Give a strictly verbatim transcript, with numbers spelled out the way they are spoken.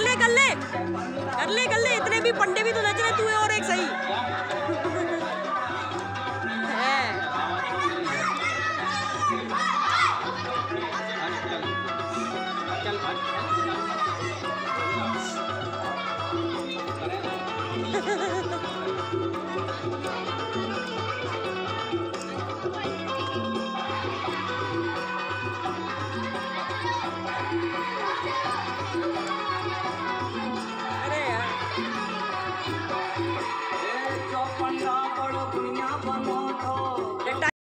ले कर ले कर ले कर ले, इतने भी पंडे भी तो नच रहे, तू